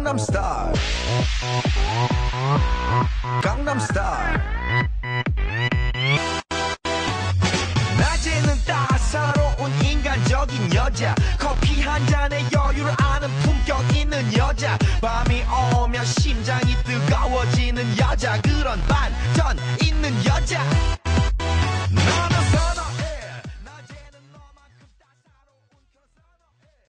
강남스타일 강남스타일 낮에는 따사로운 인간적인 여자 커피 한 잔에 여유를 아는 품격 있는 여자 밤이 오면 심장이 뜨거워지는 여자 그런 반전 있는 여자